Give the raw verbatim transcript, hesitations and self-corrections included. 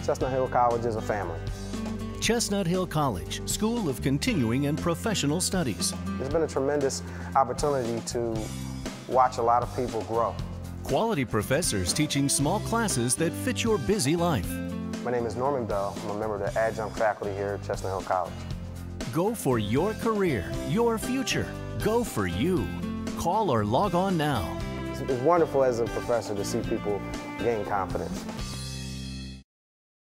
Chestnut Hill College is a family. Chestnut Hill College, School of Continuing and Professional Studies. It's been a tremendous opportunity to watch a lot of people grow. Quality professors teaching small classes that fit your busy life. My name is Norman Bell. I'm a member of the Adjunct faculty here at Chestnut Hill College. Go for your career, your future. Go for you. Call or log on now. It's wonderful as a professor to see people gain confidence.